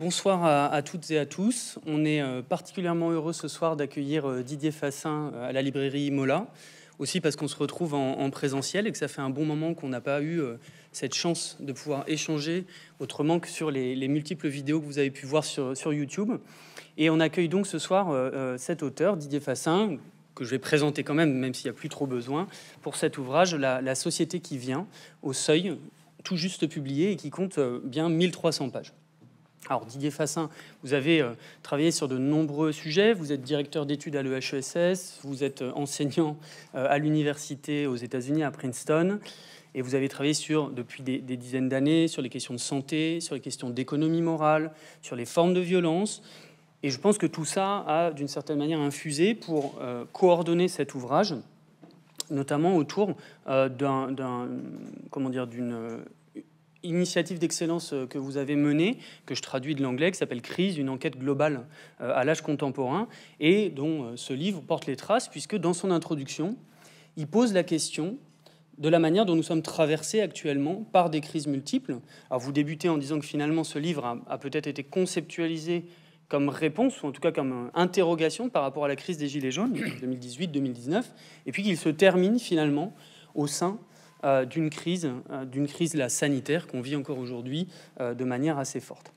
Bonsoir à toutes et à tous. On est particulièrement heureux ce soir d'accueillir Didier Fassin à la librairie Mola, aussi parce qu'on se retrouve en présentiel et que ça fait un bon moment qu'on n'a pas eu cette chance de pouvoir échanger autrement que sur les multiples vidéos que vous avez pu voir sur YouTube. Et on accueille donc ce soir cet auteur, Didier Fassin, que je vais présenter quand même s'il n'y a plus trop besoin, pour cet ouvrage, La société qui vient, au Seuil, tout juste publié et qui compte bien 1300 pages. Alors Didier Fassin, vous avez travaillé sur de nombreux sujets, vous êtes directeur d'études à l'EHESS, vous êtes enseignant à l'université aux États-Unis, à Princeton, et vous avez travaillé depuis des dizaines d'années sur les questions de santé, sur les questions d'économie morale, sur les formes de violence. Et je pense que tout ça a d'une certaine manière infusé pour coordonner cet ouvrage, notamment autour d'une initiative d'excellence que vous avez menée, que je traduis de l'anglais, qui s'appelle Crise, une enquête globale à l'âge contemporain, et dont ce livre porte les traces, puisque dans son introduction, il pose la question de la manière dont nous sommes traversés actuellement par des crises multiples. Alors vous débutez en disant que finalement ce livre a peut-être été conceptualisé comme réponse, ou en tout cas comme interrogation par rapport à la crise des Gilets jaunes, 2018-2019, et puis qu'il se termine finalement au sein d'une crise la sanitaire qu'on vit encore aujourd'hui de manière assez forte.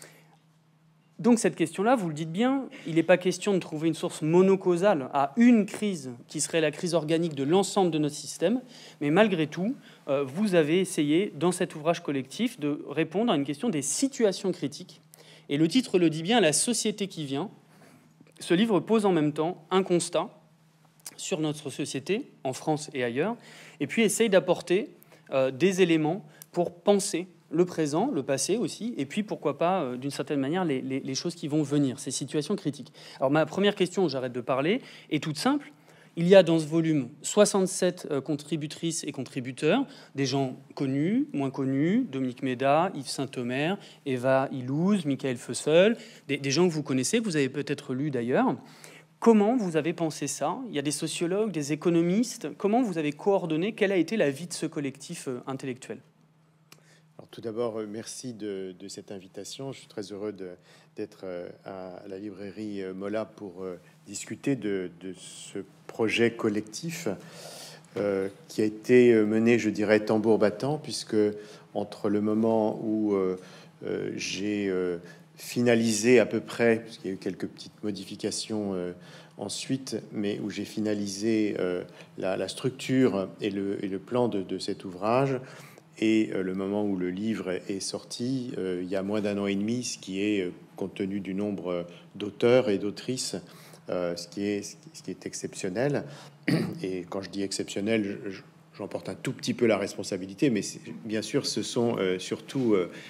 Donc cette question-là, vous le dites bien, il n'est pas question de trouver une source monocausale à une crise qui serait la crise organique de l'ensemble de notre système, mais malgré tout, vous avez essayé dans cet ouvrage collectif de répondre à une question des situations critiques. Et le titre le dit bien, La société qui vient. Ce livre pose en même temps un constat sur notre société, en France et ailleurs, et puis essaye d'apporter des éléments pour penser le présent, le passé aussi, et puis pourquoi pas, d'une certaine manière, les choses qui vont venir, ces situations critiques. Alors ma première question, j'arrête de parler, est toute simple. Il y a dans ce volume 67 contributrices et contributeurs, des gens connus, moins connus, Dominique Méda, Yves Saint-Omer, Eva Illouz, Michael Feussel, des gens que vous connaissez, que vous avez peut-être lus d'ailleurs. Comment vous avez pensé ça? Il y a des sociologues, des économistes. Comment vous avez coordonné? Quelle a été la vie de ce collectif intellectuel? Alors, tout d'abord, merci de cette invitation. Je suis très heureux d'être à la librairie Mola pour discuter de ce projet collectif qui a été mené, je dirais, tambour battant, puisque entre le moment où j'ai finalisé à peu près, parce qu'il y a eu quelques petites modifications ensuite, mais où j'ai finalisé la structure et le plan de cet ouvrage, et le moment où le livre est sorti, il y a moins d'un an et demi, ce qui est, compte tenu du nombre d'auteurs et d'autrices, ce qui est exceptionnel. Et quand je dis exceptionnel, j'en porte un tout petit peu la responsabilité, mais bien sûr, ce sont surtout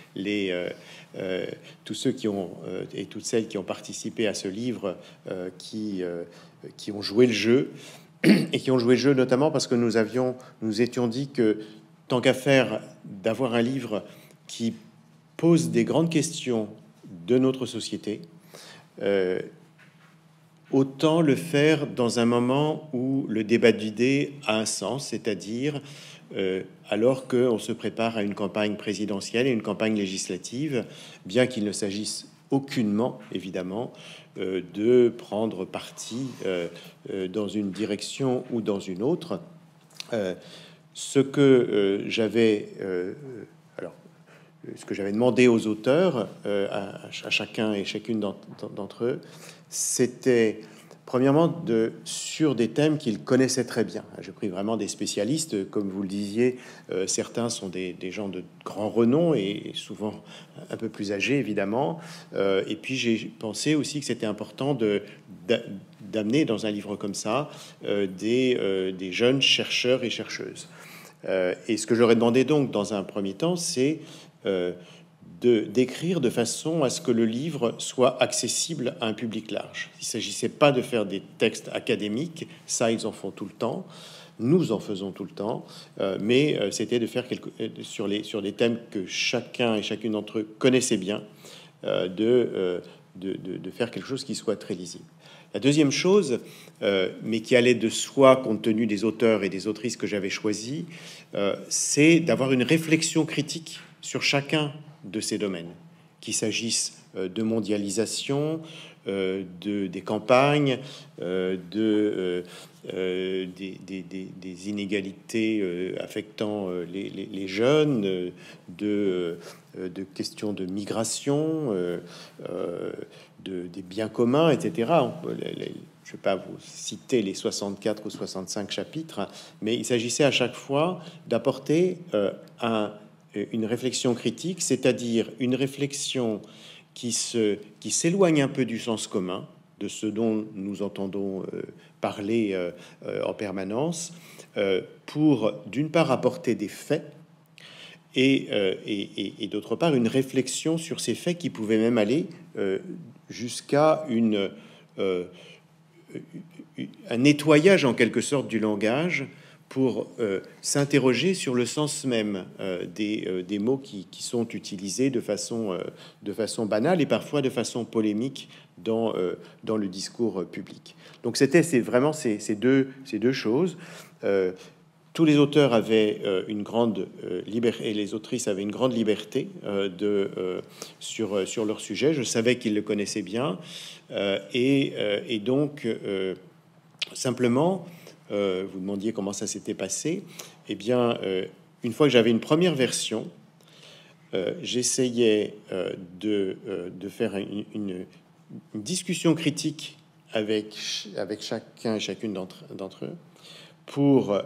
tous ceux qui ont et toutes celles qui ont participé à ce livre qui ont joué le jeu, et qui ont joué le jeu notamment parce que nous étions dit que tant qu'à faire d'avoir un livre qui pose des grandes questions de notre société, autant le faire dans un moment où le débat d'idées a un sens, c'est-à-dire alors qu'on se prépare à une campagne présidentielle et une campagne législative, bien qu'il ne s'agisse aucunement, évidemment, de prendre parti dans une direction ou dans une autre. Ce que j'avais demandé aux auteurs, à chacun et chacune d'entre eux, c'était premièrement sur des thèmes qu'ils connaissaient très bien. J'ai pris vraiment des spécialistes, comme vous le disiez, certains sont des gens de grand renom et souvent un peu plus âgés, évidemment. Et puis j'ai pensé aussi que c'était important d'amener dans un livre comme ça des jeunes chercheurs et chercheuses. Et ce que j'aurais demandé donc dans un premier temps, c'est d'écrire de façon à ce que le livre soit accessible à un public large. Il ne s'agissait pas de faire des textes académiques, ça ils en font tout le temps, nous en faisons tout le temps, mais c'était de faire sur des thèmes que chacun et chacune d'entre eux connaissaient bien, de faire quelque chose qui soit très lisible. La deuxième chose, mais qui allait de soi compte tenu des auteurs et des autrices que j'avais choisis, c'est d'avoir une réflexion critique sur chacun de ces domaines, qu'il s'agisse de mondialisation, des campagnes, des inégalités affectant les jeunes, de questions de migration, des biens communs, etc. Je ne vais pas vous citer les 64 ou 65 chapitres, mais il s'agissait à chaque fois d'apporter une réflexion critique, c'est-à-dire une réflexion qui s'éloigne un peu du sens commun, de ce dont nous entendons parler en permanence, pour d'une part apporter des faits et d'autre part une réflexion sur ces faits qui pouvaient même aller jusqu'à un nettoyage en quelque sorte du langage pour s'interroger sur le sens même des mots qui sont utilisés de façon banale et parfois de façon polémique dans le discours public. Donc c'est vraiment ces deux choses. Tous les auteurs avaient une grande liberté, et les autrices avaient une grande liberté sur leur sujet. Je savais qu'ils le connaissaient bien, et donc simplement, vous demandiez comment ça s'était passé. Eh bien, une fois que j'avais une première version, j'essayais de faire une discussion critique avec chacun et chacune d'entre eux pour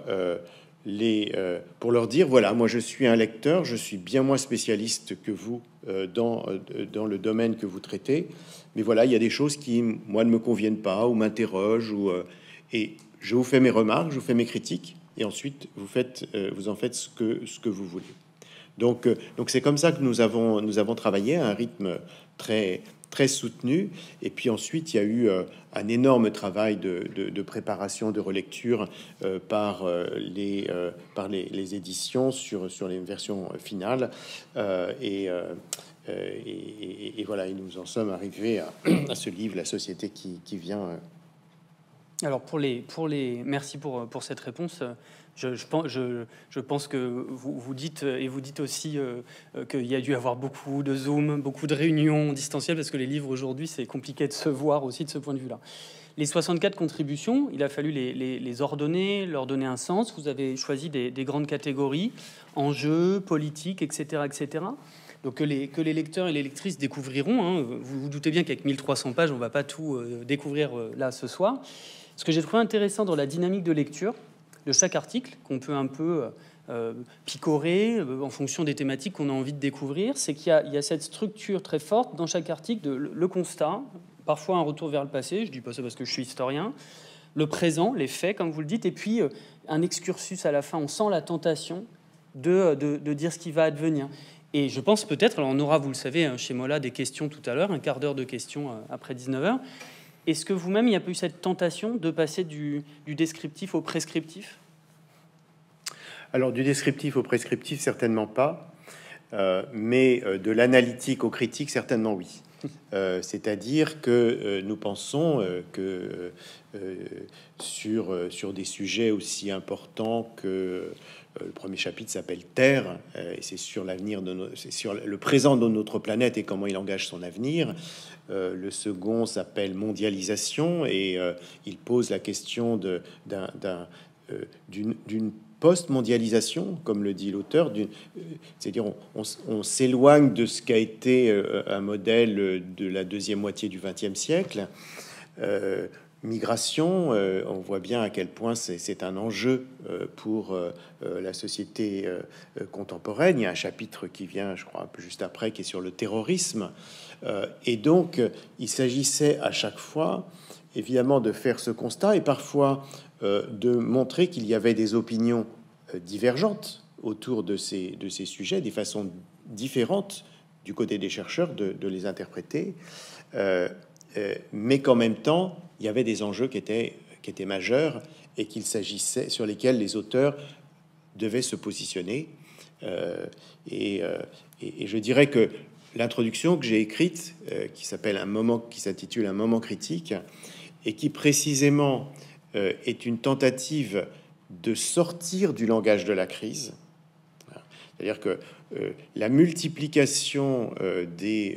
leur dire, voilà, moi je suis un lecteur, je suis bien moins spécialiste que vous dans le domaine que vous traitez, mais voilà, il y a des choses qui, moi, ne me conviennent pas ou m'interrogent, et je vous fais mes remarques, je vous fais mes critiques, et ensuite vous en faites ce que vous voulez. Donc c'est comme ça que nous avons travaillé à un rythme très très soutenu. Et puis ensuite, il y a eu un énorme travail de préparation, de relecture par les éditions sur les versions finales. Et voilà, et nous en sommes arrivés à ce livre, La société qui vient. Alors merci pour cette réponse. Je pense que vous dites, et vous dites aussi qu'il y a dû avoir beaucoup de Zoom, beaucoup de réunions distancielles, parce que les livres aujourd'hui, c'est compliqué de se voir aussi de ce point de vue-là. Les 64 contributions, il a fallu les ordonner, leur donner un sens. Vous avez choisi des grandes catégories, enjeux, politique, etc., etc. Donc que les lecteurs et les lectrices découvriront. Hein. Vous vous doutez bien qu'avec 1300 pages, on ne va pas tout découvrir là ce soir. Ce que j'ai trouvé intéressant dans la dynamique de lecture de chaque article, qu'on peut un peu picorer en fonction des thématiques qu'on a envie de découvrir, c'est qu'il y a cette structure très forte dans chaque article de le constat, parfois un retour vers le passé, je dis pas ça parce que je suis historien, le présent, les faits, comme vous le dites, et puis un excursus à la fin. On sent la tentation de dire ce qui va advenir. Et je pense peut-être, alors on aura, vous le savez, chez Mola, des questions tout à l'heure, un quart d'heure de questions après 19h. Est-ce que vous-même, il n'y a pas eu cette tentation de passer du descriptif au prescriptif? Alors, du descriptif au prescriptif, certainement pas, mais de l'analytique au critique, certainement oui. C'est-à-dire que nous pensons que sur des sujets aussi importants que le premier chapitre s'appelle Terre, et c'est sur l'avenir c'est sur le présent de notre planète et comment il engage son avenir. Le second s'appelle Mondialisation, et il pose la question d'une post-mondialisation, comme le dit l'auteur, c'est-à-dire on s'éloigne de ce qu'a été un modèle de la deuxième moitié du XXe siècle. Migration, on voit bien à quel point c'est un enjeu pour la société contemporaine. Il y a un chapitre qui vient, je crois, un peu juste après, qui est sur le terrorisme. Et donc, il s'agissait à chaque fois, évidemment, de faire ce constat et parfois de montrer qu'il y avait des opinions divergentes autour de ces sujets, des façons différentes du côté des chercheurs de les interpréter, mais qu'en même temps, il y avait des enjeux qui étaient majeurs et qu'il s'agissait, sur lesquels les auteurs devaient se positionner. Et je dirais que l'introduction que j'ai écrite, qui s'intitule Un moment critique, et qui précisément est une tentative de sortir du langage de la crise. C'est-à-dire que la multiplication des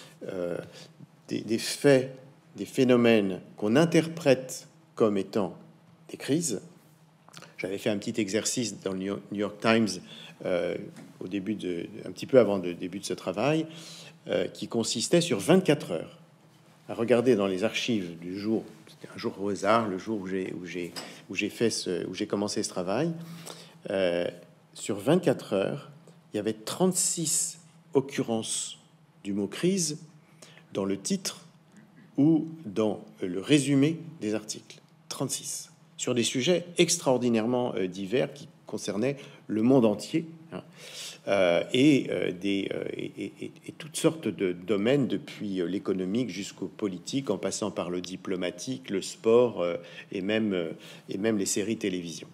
faits, des phénomènes qu'on interprète comme étant des crises. J'avais fait un petit exercice dans le New York Times au début un petit peu avant le début de ce travail, qui consistait sur 24 heures à regarder dans les archives du jour. C'était un jour au hasard, le jour où j'ai commencé ce travail. Sur 24 heures, il y avait 36 occurrences du mot crise dans le titre ou dans le résumé des articles. 36 sur des sujets extraordinairement divers qui concernaient le monde entier, hein, et toutes sortes de domaines, depuis l'économique jusqu'au politique, en passant par le diplomatique, le sport, et même les séries télévision.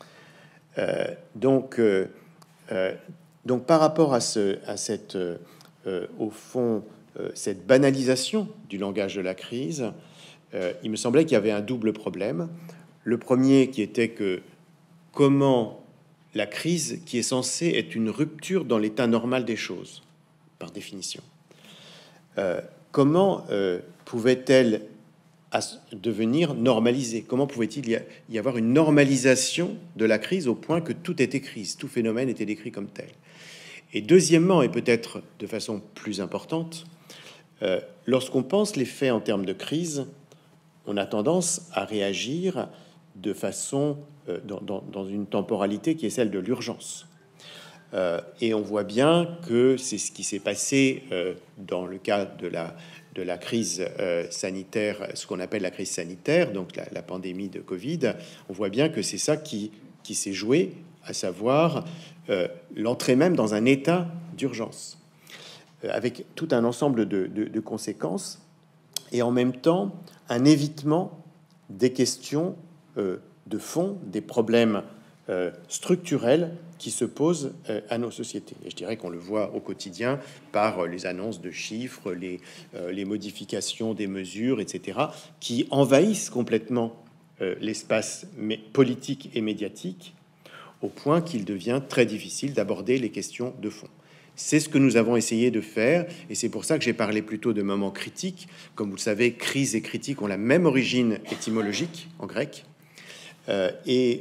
Donc par rapport à cette au fond, cette banalisation du langage de la crise, il me semblait qu'il y avait un double problème. Le premier qui était que comment la crise, qui est censée être une rupture dans l'état normal des choses, par définition, comment pouvait-elle devenir normalisée? Comment pouvait-il y avoir une normalisation de la crise au point que tout était crise, tout phénomène était décrit comme tel? Et deuxièmement, et peut-être de façon plus importante, lorsqu'on pense les faits en termes de crise, on a tendance à réagir de façon dans une temporalité qui est celle de l'urgence. Et on voit bien que c'est ce qui s'est passé dans le cas de la crise sanitaire, ce qu'on appelle la crise sanitaire, donc la pandémie de Covid. On voit bien que c'est ça qui s'est joué, à savoir l'entrée même dans un état d'urgence, avec tout un ensemble de conséquences, et en même temps un évitement des questions de fond, des problèmes structurels qui se posent à nos sociétés. Et je dirais qu'on le voit au quotidien par les annonces de chiffres, les modifications des mesures, etc., qui envahissent complètement l'espace politique et médiatique, au point qu'il devient très difficile d'aborder les questions de fond. C'est ce que nous avons essayé de faire, et c'est pour ça que j'ai parlé plutôt de moments critiques. Comme vous le savez, crise et critique ont la même origine étymologique en grec, et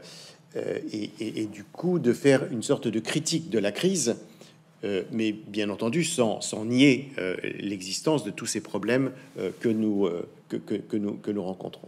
du coup de faire une sorte de critique de la crise, mais bien entendu sans nier l'existence de tous ces problèmes que nous rencontrons.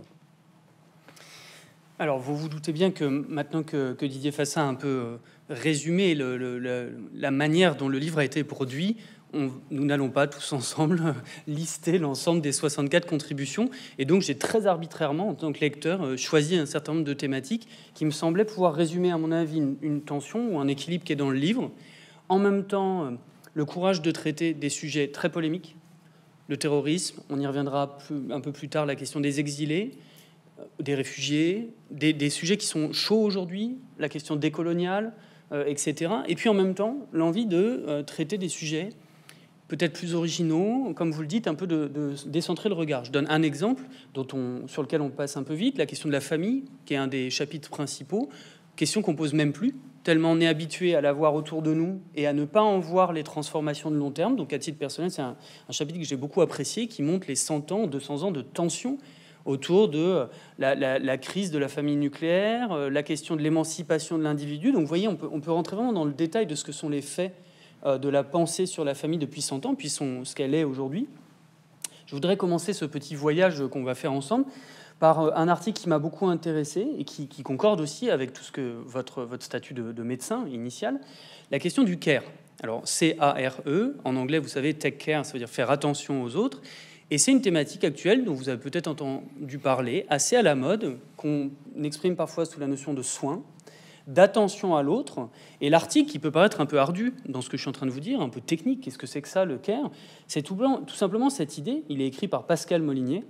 Alors, vous vous doutez bien que maintenant que Didier Fassin a un peu résumé la manière dont le livre a été produit, nous n'allons pas tous ensemble lister l'ensemble des 64 contributions. Et donc, j'ai très arbitrairement, en tant que lecteur, choisi un certain nombre de thématiques qui me semblaient pouvoir résumer, à mon avis, une tension ou un équilibre qui est dans le livre. En même temps, le courage de traiter des sujets très polémiques, le terrorisme, on y reviendra un peu plus tard, la question des exilés, des réfugiés, des sujets qui sont chauds aujourd'hui, la question décoloniale, etc. Et puis en même temps, l'envie de traiter des sujets peut-être plus originaux, comme vous le dites, un peu de décentrer le regard. Je donne un exemple sur lequel on passe un peu vite, la question de la famille, qui est un des chapitres principaux, question qu'on pose même plus, tellement on est habitué à la voir autour de nous et à ne pas en voir les transformations de long terme. Donc à titre personnel, c'est un chapitre que j'ai beaucoup apprécié, qui montre les 100 ans, 200 ans de tension autour de la crise de la famille nucléaire, la question de l'émancipation de l'individu. Donc vous voyez, on peut rentrer vraiment dans le détail de ce que sont les faits de la pensée sur la famille depuis 100 ans, puis ce qu'elle est aujourd'hui. Je voudrais commencer ce petit voyage qu'on va faire ensemble par un article qui m'a beaucoup intéressé et qui concorde aussi avec tout ce que votre statut de médecin initial, la question du care. Alors, C-A-R-E, en anglais, vous savez, take care, ça veut dire faire attention aux autres. Et c'est une thématique actuelle dont vous avez peut-être entendu parler, assez à la mode, qu'on exprime parfois sous la notion de soin, d'attention à l'autre. Et l'article, qui peut paraître un peu ardu dans ce que je suis en train de vous dire, un peu technique, qu'est-ce que c'est que ça, le care? C'est tout simplement cette idée, il est écrit par Pascal Molinier,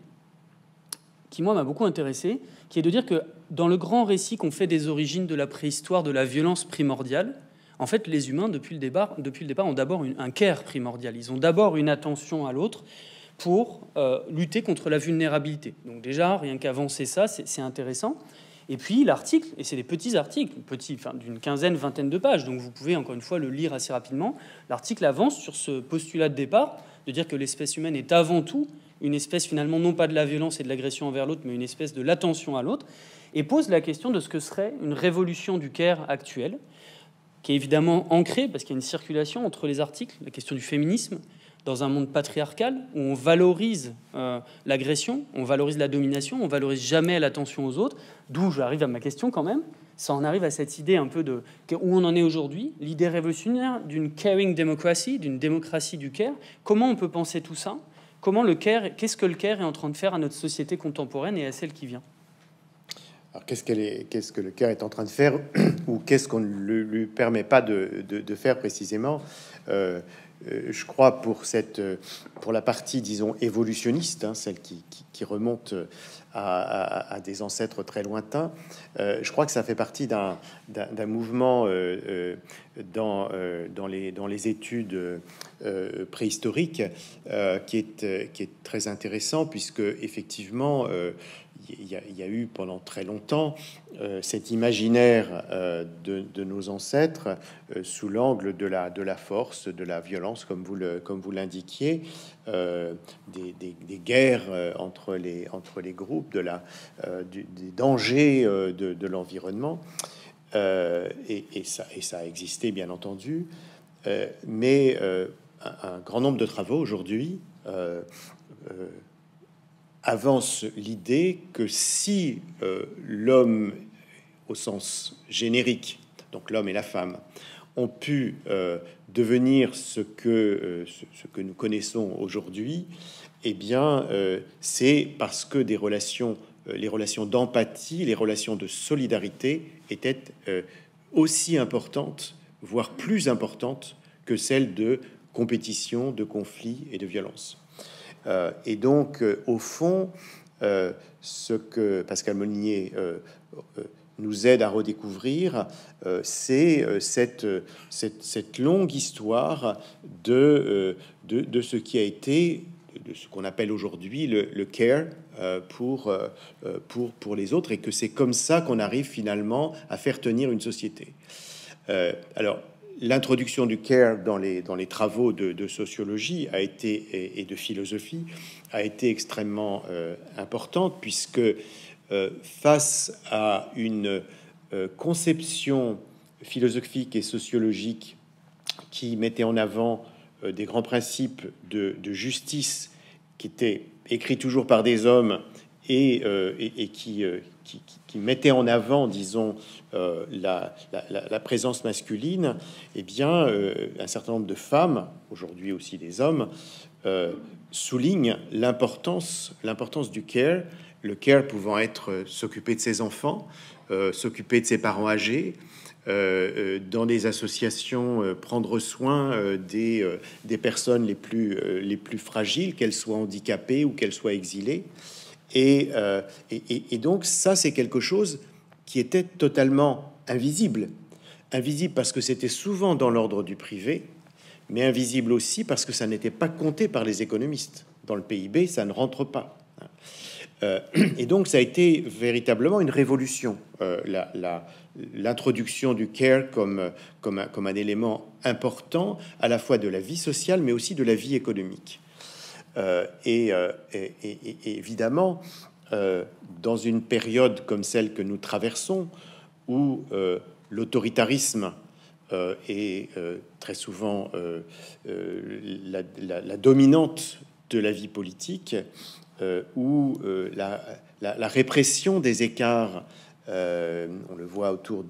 qui, moi, m'a beaucoup intéressé, qui est de dire que dans le grand récit qu'on fait des origines de la préhistoire, de la violence primordiale, en fait, les humains, depuis le départ, ont d'abord un care primordial. Ils ont d'abord une attention à l'autre pour lutter contre la vulnérabilité. Donc déjà, rien qu'avancer ça, c'est intéressant. Et puis l'article, et c'est des petits articles, d'une quinzaine, vingtaine de pages, donc vous pouvez encore une fois le lire assez rapidement. L'article avance sur ce postulat de départ, de dire que l'espèce humaine est avant tout une espèce finalement non pas de la violence et de l'agression envers l'autre, mais une espèce de l'attention à l'autre, et pose la question de ce que serait une révolution du care actuelle, qui est évidemment ancrée, parce qu'il y a une circulation entre les articles, la question du féminisme, dans un monde patriarcal où on valorise l'agression, on valorise la domination, on valorise jamais l'attention aux autres, d'où j'arrive à ma question quand même. Ça en arrive à cette idée un peu de où on en est aujourd'hui, l'idée révolutionnaire d'une caring democracy, d'une démocratie du care. Comment on peut penser tout ça? Comment le care, qu'est-ce que le care est en train de faire à notre société contemporaine et à celle qui vient? Alors, qu'est-ce que le care est en train de faire, ou qu'est-ce qu'on ne lui permet pas de faire précisément? Je crois pour la partie, disons, évolutionniste, hein, celle qui remonte à des ancêtres très lointains, je crois que ça fait partie d'un mouvement dans les études préhistoriques qui est très intéressant, puisque effectivement il y a eu pendant très longtemps cet imaginaire de nos ancêtres sous l'angle de la force, de la violence, comme vous l'indiquiez, des guerres entre les groupes, des dangers de l'environnement, et ça a existé bien entendu, mais un grand nombre de travaux aujourd'hui avance l'idée que si l'homme, au sens générique, donc l'homme et la femme, ont pu devenir ce que nous connaissons aujourd'hui, eh bien, c'est parce que les relations d'empathie, les relations de solidarité étaient aussi importantes, voire plus importantes que celles de compétition, de conflit et de violence. Et donc, au fond, ce que Pascal Molinier nous aide à redécouvrir, c'est cette longue histoire de ce qui a été, de ce qu'on appelle aujourd'hui le care pour les autres, et que c'est comme ça qu'on arrive finalement à faire tenir une société. Alors, l'introduction du care dans les travaux de sociologie et de philosophie a été extrêmement importante, puisque face à une conception philosophique et sociologique qui mettait en avant des grands principes de justice qui étaient écrits toujours par des hommes et qui mettait en avant, disons, la présence masculine, eh bien, un certain nombre de femmes, aujourd'hui aussi des hommes, soulignent l'importance du care, le care pouvant être s'occuper de ses enfants, s'occuper de ses parents âgés, dans des associations, prendre soin des personnes les plus fragiles, qu'elles soient handicapées ou qu'elles soient exilées. Et donc ça, c'est quelque chose qui était totalement invisible parce que c'était souvent dans l'ordre du privé, mais invisible aussi parce que ça n'était pas compté par les économistes. Dans le PIB, ça ne rentre pas. Et donc ça a été véritablement une révolution, l'introduction du care comme un élément important à la fois de la vie sociale, mais aussi de la vie économique. Et évidemment, dans une période comme celle que nous traversons, où l'autoritarisme est très souvent la dominante de la vie politique, où la répression des écarts, on le voit autour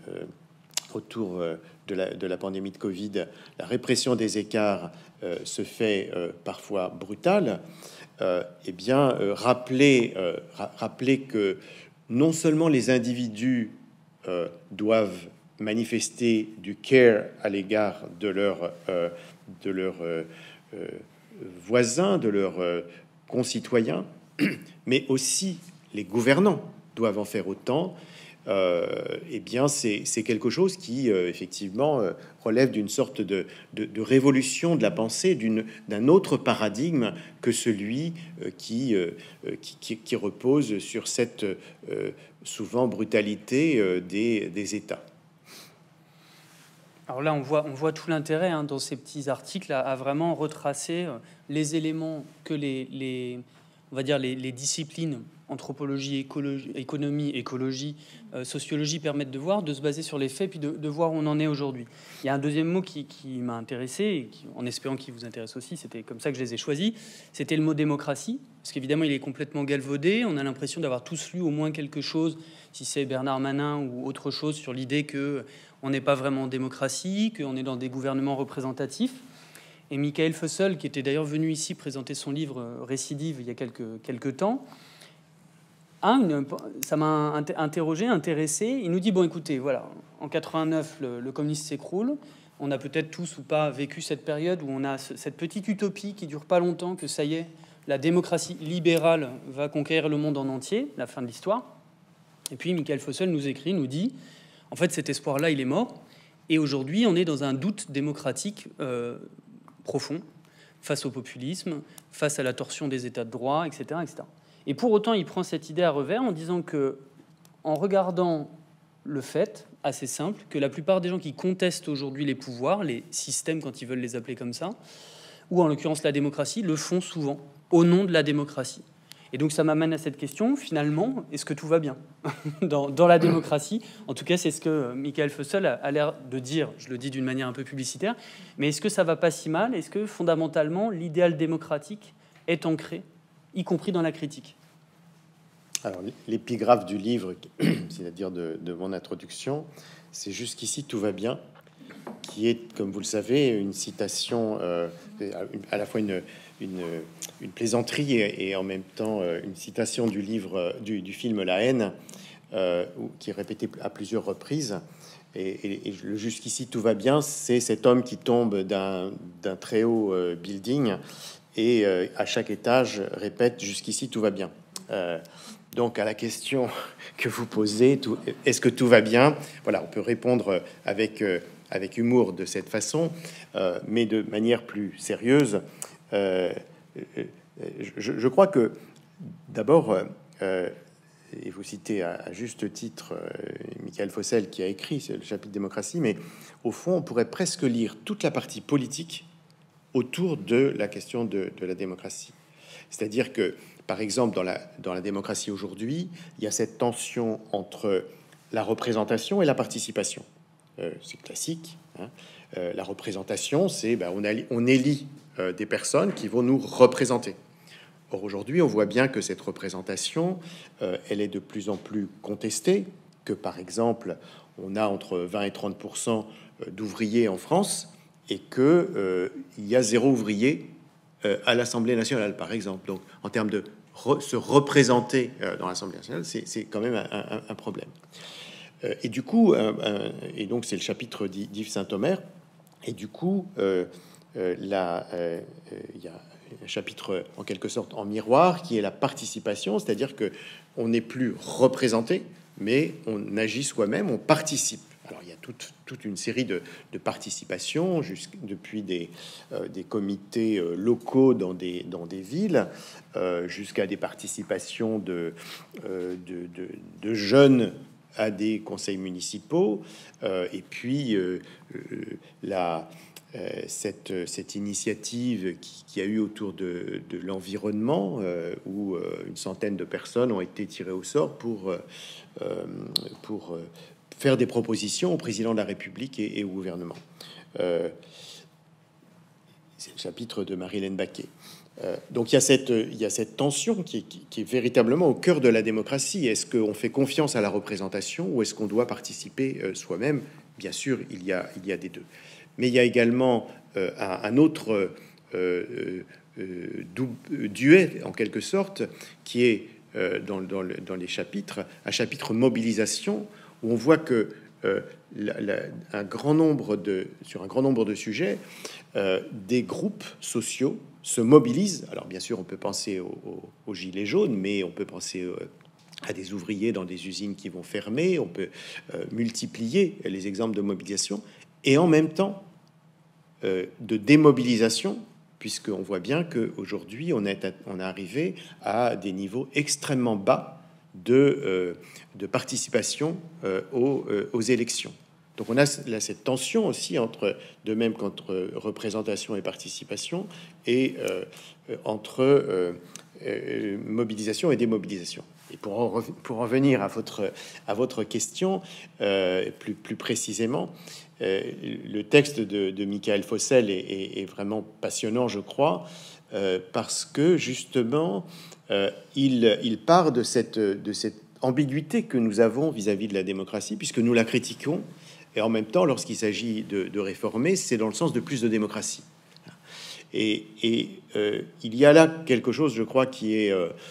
de la pandémie de Covid, la répression des écarts se fait parfois brutale. Eh bien, rappeler que non seulement les individus doivent manifester du care à l'égard de leurs voisins, de leurs concitoyens, mais aussi les gouvernants doivent en faire autant. eh bien, c'est quelque chose qui, effectivement, relève d'une sorte de révolution de la pensée, d'un autre paradigme que celui qui repose sur cette souvent brutalité des États. Alors là, on voit tout l'intérêt dans ces petits articles à vraiment retracer les éléments que on va dire les disciplines anthropologie, économie, écologie, sociologie permettent de voir, de se baser sur les faits, puis de voir où on en est aujourd'hui. Il y a un deuxième mot qui m'a intéressé, et en espérant qu'il vous intéresse aussi, c'était comme ça que je les ai choisis, c'était le mot démocratie, parce qu'évidemment il est complètement galvaudé, on a l'impression d'avoir tous lu au moins quelque chose, si c'est Bernard Manin ou autre chose, sur l'idée que on n'est pas vraiment en démocratie, qu'on est dans des gouvernements représentatifs. Et Michael Fussell, qui était d'ailleurs venu ici présenter son livre Récidive il y a quelques temps, ça m'a interrogé, intéressé. Il nous dit, bon, écoutez, voilà, en 89, le communisme s'écroule. On a peut-être tous ou pas vécu cette période où on a cette petite utopie qui dure pas longtemps, que ça y est, la démocratie libérale va conquérir le monde en entier, la fin de l'histoire. Et puis Michael Fussell nous écrit, nous dit, en fait, cet espoir-là, il est mort. Et aujourd'hui, on est dans un doute démocratique profond face au populisme, face à la torsion des états de droit, etc., etc. Et pour autant, il prend cette idée à revers en disant que, en regardant le fait assez simple, que la plupart des gens qui contestent aujourd'hui les pouvoirs, les systèmes quand ils veulent les appeler comme ça, ou en l'occurrence la démocratie, le font souvent au nom de la démocratie. Et donc ça m'amène à cette question, finalement, est-ce que tout va bien dans la démocratie? En tout cas, c'est ce que Michael Fussell a l'air de dire, je le dis d'une manière un peu publicitaire, mais est-ce que ça va pas si mal? Est-ce que fondamentalement, l'idéal démocratique est ancré, y compris dans la critique? Alors, l'épigraphe du livre, c'est-à-dire de mon introduction, c'est « Jusqu'ici tout va bien », qui est, comme vous le savez, une citation, à la fois une plaisanterie et en même temps une citation du livre, du film La Haine, qui est répété à plusieurs reprises. Et le « Jusqu'ici tout va bien », c'est cet homme qui tombe d'un très haut building et à chaque étage répète « Jusqu'ici tout va bien ». Donc, à la question que vous posez, est-ce que tout va bien? Voilà, on peut répondre avec humour de cette façon, mais de manière plus sérieuse. Je crois que, d'abord, et vous citez à juste titre Michael Fussell qui a écrit le chapitre démocratie, mais au fond, on pourrait presque lire toute la partie politique autour de la question de la démocratie. C'est-à-dire que, par exemple, dans la démocratie aujourd'hui, il y a cette tension entre la représentation et la participation. C'est classique. Hein. La représentation, c'est on élit des personnes qui vont nous représenter. Or, aujourd'hui, on voit bien que cette représentation, elle est de plus en plus contestée, que, par exemple, on a entre 20 et 30% d'ouvriers en France, et que il y a 0 ouvrier à l'Assemblée nationale, par exemple. Donc, en termes de se représenter dans l'Assemblée nationale, c'est quand même un problème. Et du coup, et donc c'est le chapitre d'Yves Saint-Omer, et du coup, il y a un chapitre en quelque sorte en miroir qui est la participation, c'est-à-dire que on n'est plus représenté, mais on agit soi-même, on participe. Alors il y a toute une série de participations, depuis des comités locaux dans des villes, jusqu'à des participations de jeunes à des conseils municipaux, et puis cette initiative qui a eu autour de l'environnement, où une centaine de personnes ont été tirées au sort pour faire des propositions au président de la République et au gouvernement. C'est le chapitre de Marie-Hélène Baquet. Donc il y a cette tension qui est véritablement au cœur de la démocratie. Est-ce qu'on fait confiance à la représentation ou est-ce qu'on doit participer soi-même? Bien sûr, il y a des deux. Mais il y a également un autre duet, en quelque sorte, qui est dans les chapitres, un chapitre mobilisation, où on voit que sur un grand nombre de sujets, des groupes sociaux se mobilisent. Alors bien sûr, on peut penser aux gilets jaunes, mais on peut penser à des ouvriers dans des usines qui vont fermer, on peut multiplier les exemples de mobilisation, et en même temps de démobilisation, puisqu'on voit bien qu'aujourd'hui, on est arrivé à des niveaux extrêmement bas de participation aux élections. Donc on a là cette tension aussi entre, de même qu'entre représentation et participation, et entre mobilisation et démobilisation. Et pour en venir à votre question plus précisément, le texte de Michael Fossel est vraiment passionnant, je crois, parce que justement il part de cette ambiguïté que nous avons vis-à-vis de la démocratie, puisque nous la critiquons, et en même temps, lorsqu'il s'agit de réformer, c'est dans le sens de plus de démocratie. Et il y a là quelque chose, je crois, qui est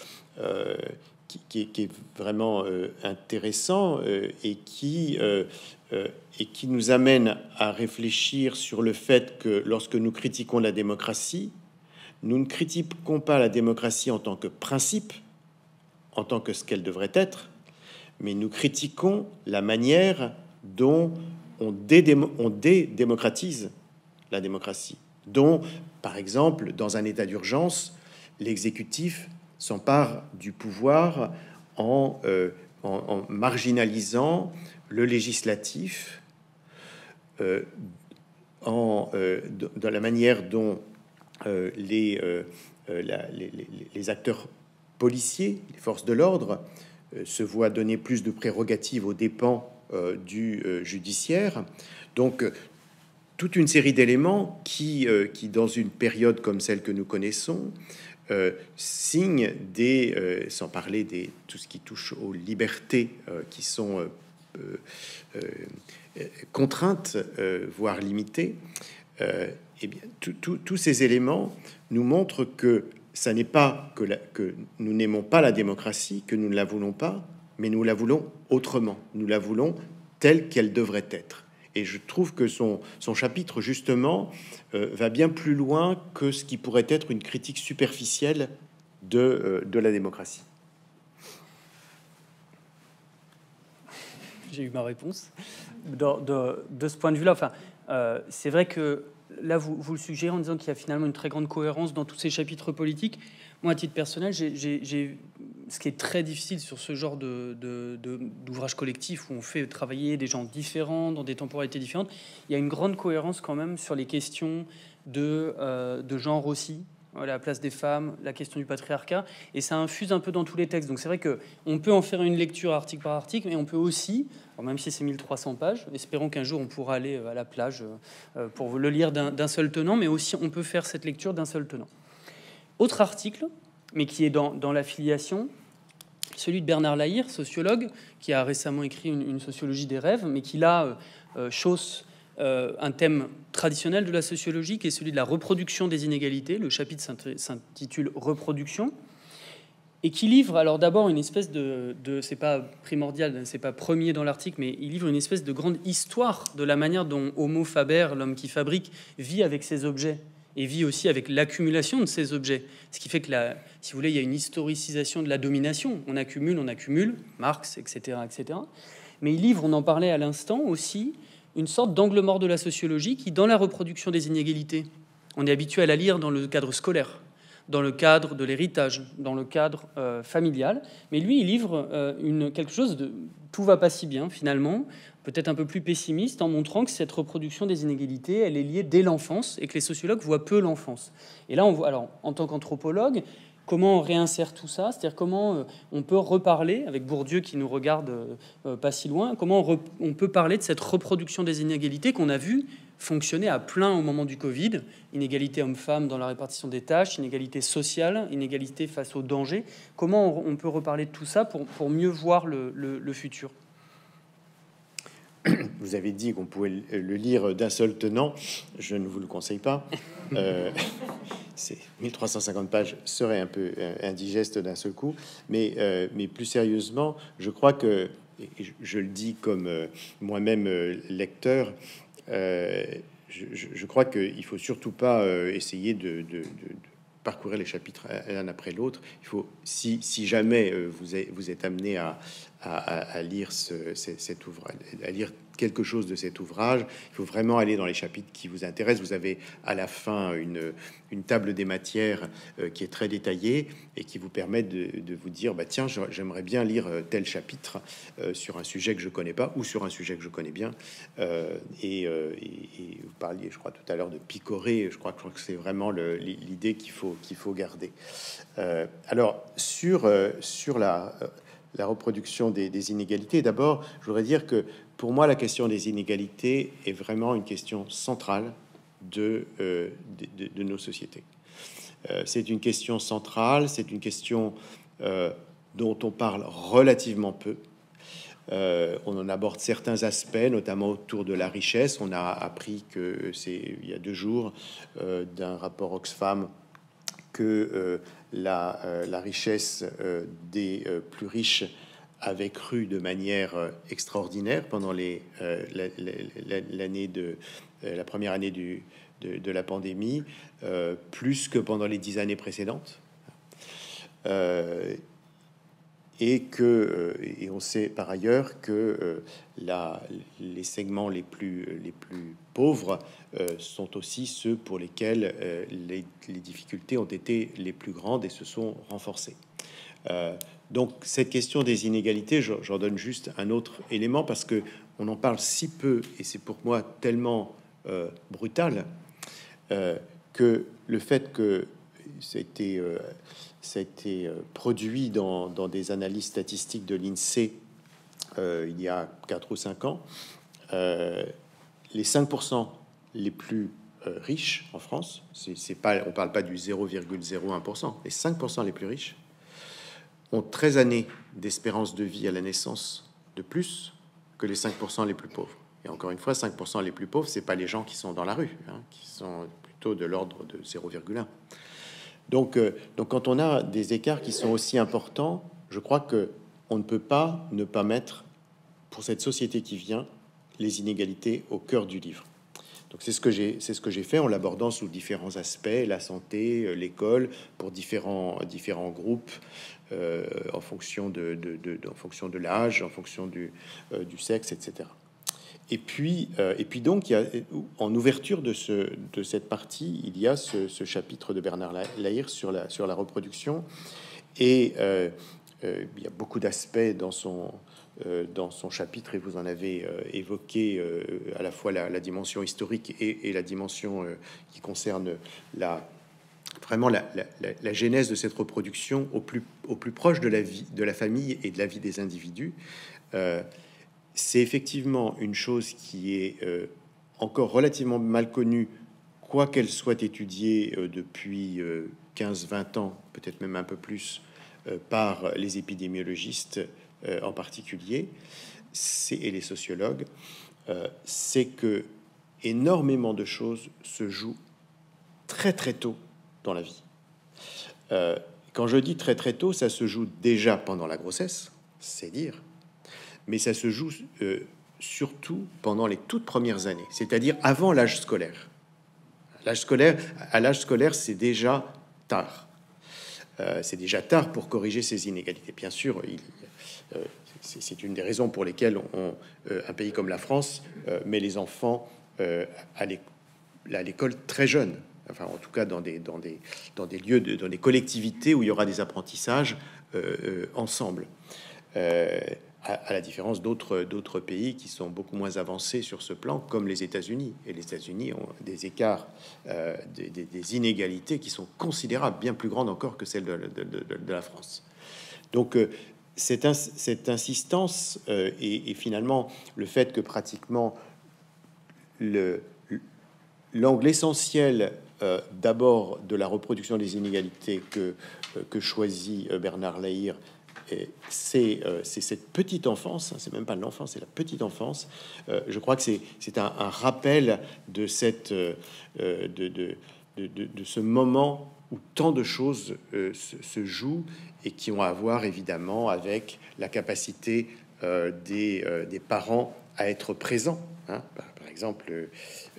vraiment intéressant et qui nous amène à réfléchir sur le fait que lorsque nous critiquons la démocratie, nous ne critiquons pas la démocratie en tant que principe, en tant que ce qu'elle devrait être, mais nous critiquons la manière dont on dédémocratise la démocratie, dont, par exemple, dans un état d'urgence, l'exécutif s'empare du pouvoir en marginalisant le législatif, dans la manière dont les acteurs policiers, les forces de l'ordre, se voient donner plus de prérogatives aux dépens du judiciaire. Donc, toute une série d'éléments qui, dans une période comme celle que nous connaissons, signe sans parler de tout ce qui touche aux libertés qui sont contraintes, voire limitées, eh bien, tous ces éléments nous montrent que ça n'est pas que nous n'aimons pas la démocratie, que nous ne la voulons pas, mais nous la voulons autrement. Nous la voulons telle qu'elle devrait être. Et je trouve que son chapitre, justement, va bien plus loin que ce qui pourrait être une critique superficielle de la démocratie. J'ai eu ma réponse. De ce point de vue-là, enfin, c'est vrai que là, vous le suggérez en disant qu'il y a finalement une très grande cohérence dans tous ces chapitres politiques. Moi, à titre personnel, ce qui est très difficile sur ce genre d'ouvrage collectif où on fait travailler des gens différents dans des temporalités différentes, il y a une grande cohérence quand même sur les questions de genre aussi, la place des femmes, la question du patriarcat, et ça infuse un peu dans tous les textes. Donc c'est vrai que on peut en faire une lecture article par article, mais on peut aussi, même si c'est 1300 pages, espérons qu'un jour on pourra aller à la plage pour le lire d'un seul tenant, mais aussi on peut faire cette lecture d'un seul tenant. Autre article, mais qui est dans l'affiliation, celui de Bernard Lahire, sociologue, qui a récemment écrit une sociologie des rêves, mais qui là chausse un thème traditionnel de la sociologie, qui est celui de la reproduction des inégalités. Le chapitre s'intitule Reproduction, et qui livre, alors d'abord une espèce c'est pas primordial, c'est pas premier dans l'article, mais il livre une espèce de grande histoire de la manière dont Homo faber, l'homme qui fabrique, vit avec ses objets, et vit aussi avec l'accumulation de ces objets. Ce qui fait que, si vous voulez, il y a une historicisation de la domination. On accumule, Marx, etc., etc. Mais il livre, on en parlait à l'instant aussi, une sorte d'angle mort de la sociologie qui, dans la reproduction des inégalités, on est habitué à la lire dans le cadre scolaire, dans le cadre de l'héritage, dans le cadre familial. Mais lui, il livre quelque chose de « tout va pas si bien », finalement, peut-être un peu plus pessimiste, en montrant que cette reproduction des inégalités, elle est liée dès l'enfance et que les sociologues voient peu l'enfance. Et là, on voit, alors, en tant qu'anthropologue, comment on réinsère tout ça, c'est-à-dire comment on peut reparler, avec Bourdieu qui nous regarde pas si loin, comment on peut parler de cette reproduction des inégalités qu'on a vu fonctionner à plein au moment du Covid, inégalité homme-femme dans la répartition des tâches, inégalité sociale, inégalité face aux dangers. Comment on peut reparler de tout ça pour mieux voir le futur ? Vous avez dit qu'on pouvait le lire d'un seul tenant. Je ne vous le conseille pas. C'est 1350 pages serait un peu indigeste d'un seul coup. Mais plus sérieusement, je crois que, et je le dis comme moi-même lecteur, je crois qu'il faut surtout pas essayer de parcourir les chapitres l'un après l'autre. Il faut, si jamais vous êtes amené à lire cet ouvrage, à lire quelque chose de cet ouvrage, il faut vraiment aller dans les chapitres qui vous intéressent. Vous avez à la fin une table des matières qui est très détaillée et qui vous permet de vous dire, bah tiens, j'aimerais bien lire tel chapitre sur un sujet que je connais pas ou sur un sujet que je connais bien. Et vous parliez, je crois, tout à l'heure de picorer. Je crois que c'est vraiment l'idée qu'il faut garder. Alors sur la reproduction des inégalités, d'abord, je voudrais dire que pour moi, la question des inégalités est vraiment une question centrale de nos sociétés. C'est une question centrale, c'est une question dont on parle relativement peu. On en aborde certains aspects, notamment autour de la richesse. On a appris que il y a 2 jours d'un rapport Oxfam que la richesse des plus riches avait cru de manière extraordinaire pendant l'année la première année de la pandémie, plus que pendant les 10 années précédentes. Et on sait par ailleurs que les segments les plus pauvres sont aussi ceux pour lesquels les difficultés ont été les plus grandes et se sont renforcées. Donc cette question des inégalités, j'en donne juste un autre élément parce que on en parle si peu et c'est pour moi tellement brutal que le fait que ça a été produit dans des analyses statistiques de l'INSEE il y a 4 ou 5 ans, les 5% les plus riches en France, on parle pas du 0,01%, les 5% les plus riches ont 13 années d'espérance de vie à la naissance de plus que les 5% les plus pauvres. Et encore une fois, 5% les plus pauvres, c'est pas les gens qui sont dans la rue, hein, qui sont plutôt de l'ordre de 0,1. Donc, quand on a des écarts qui sont aussi importants, je crois que on ne peut pas ne pas mettre, pour cette société qui vient, les inégalités au cœur du livre. Donc c'est ce que j'ai fait en l'abordant sous différents aspects, la santé, l'école, pour différents groupes, en fonction de l'âge, en fonction du sexe, etc. Et puis donc, il y a, en ouverture de cette partie, il y a ce chapitre de Bernard Lahire sur la reproduction, et il y a beaucoup d'aspects dans son chapitre, et vous en avez évoqué à la fois la dimension historique et la dimension qui concerne vraiment la genèse de cette reproduction au plus proche de la vie, de la famille et de la vie des individus. C'est effectivement une chose qui est encore relativement mal connue, quoi qu'elle soit étudiée depuis 15-20 ans, peut-être même un peu plus, par les épidémiologistes en particulier, et les sociologues, c'est que énormément de choses se jouent très très tôt dans la vie. Quand je dis très très tôt, ça se joue déjà pendant la grossesse, c'est dire, mais ça se joue surtout pendant les toutes premières années, c'est-à-dire avant l'âge scolaire. À l'âge scolaire, c'est déjà tard. C'est déjà tard pour corriger ces inégalités. Bien sûr, c'est une des raisons pour lesquelles un pays comme la France met les enfants à l'école très jeunes. Enfin, en tout cas, dans des lieux, dans des collectivités où il y aura des apprentissages ensemble. À la différence d'autres pays qui sont beaucoup moins avancés sur ce plan, comme les États-Unis. Et les États-Unis ont des écarts, des inégalités qui sont considérables, bien plus grandes encore que celles de la France. Donc, cette insistance et finalement le fait que pratiquement l'angle essentiel d'abord de la reproduction des inégalités que choisit Bernard Lahire, c'est cette petite enfance, hein, c'est même pas l'enfance, c'est la petite enfance. Je crois que c'est un rappel de ce moment où tant de choses se jouent et qui ont à voir évidemment avec la capacité des parents à être présents. Hein. Par exemple,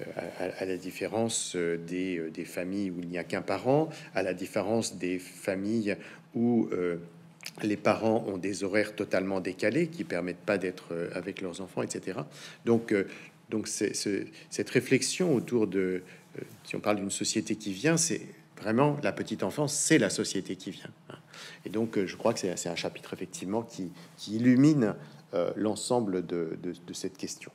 à la différence des familles où il n'y a qu'un parent, à la différence des familles où les parents ont des horaires totalement décalés qui permettent pas d'être avec leurs enfants, etc. Donc cette réflexion autour de, si on parle d'une société qui vient, c'est vraiment la petite enfance, c'est la société qui vient. Et donc, je crois que c'est un chapitre effectivement qui illumine l'ensemble de cette question.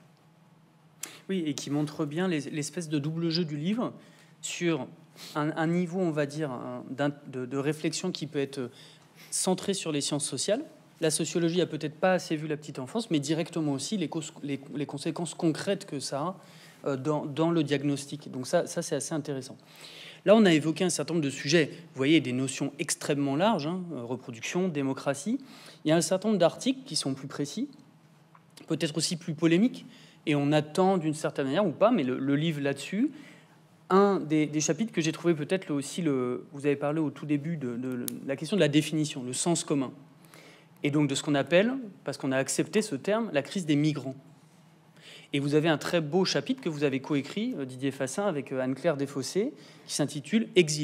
Oui, et qui montre bien l'espèce de double jeu du livre sur un niveau, on va dire, de réflexion qui peut être centré sur les sciences sociales. La sociologie a peut-être pas assez vu la petite enfance, mais directement aussi les conséquences concrètes que ça a dans le diagnostic. Donc ça c'est assez intéressant. Là, on a évoqué un certain nombre de sujets. Vous voyez, des notions extrêmement larges, hein, reproduction, démocratie. Il y a un certain nombre d'articles qui sont plus précis, peut-être aussi plus polémiques, et on attend d'une certaine manière, ou pas, mais le livre là-dessus, un des chapitres que j'ai trouvé peut-être aussi, vous avez parlé au tout début de la question de la définition, le sens commun, et donc de ce qu'on appelle, parce qu'on a accepté ce terme, la crise des migrants. Et vous avez un très beau chapitre que vous avez coécrit, Didier Fassin, avec Anne-Claire Desfossés, qui s'intitule « Exilés »,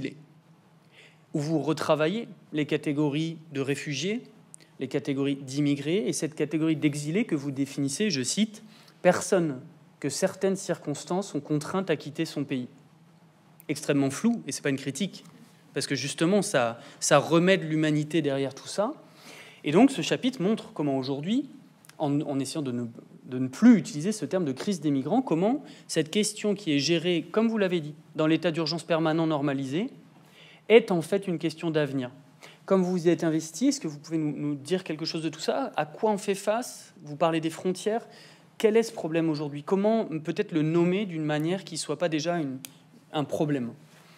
où vous retravaillez les catégories de réfugiés, les catégories d'immigrés, et cette catégorie d'exilés que vous définissez, je cite, « personne que certaines circonstances ont contrainte à quitter son pays ». Extrêmement flou, et c'est pas une critique, parce que justement, ça remet de l'humanité derrière tout ça. Et donc, ce chapitre montre comment aujourd'hui, en essayant de ne plus utiliser ce terme de crise des migrants, comment cette question qui est gérée, comme vous l'avez dit, dans l'état d'urgence permanent normalisé, est en fait une question d'avenir. Comme vous y êtes investi, est-ce que vous pouvez nous dire quelque chose de tout ça? À quoi on fait face? Vous parlez des frontières. Quel est ce problème aujourd'hui? Comment peut-être le nommer d'une manière qui ne soit pas déjà un problème?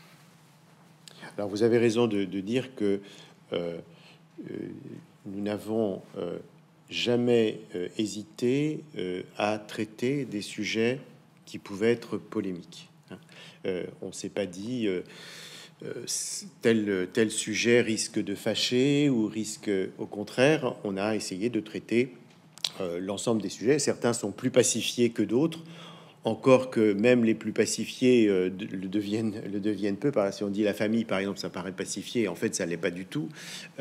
Alors, vous avez raison de dire que nous n'avons jamais hésité à traiter des sujets qui pouvaient être polémiques. On ne s'est pas dit tel sujet risque de fâcher ou risque, au contraire, on a essayé de traiter l'ensemble des sujets. Certains sont plus pacifiés que d'autres. Encore que même les plus pacifiés le deviennent peu. Si on dit la famille, par exemple, ça paraît pacifié, en fait, ça l'est pas du tout.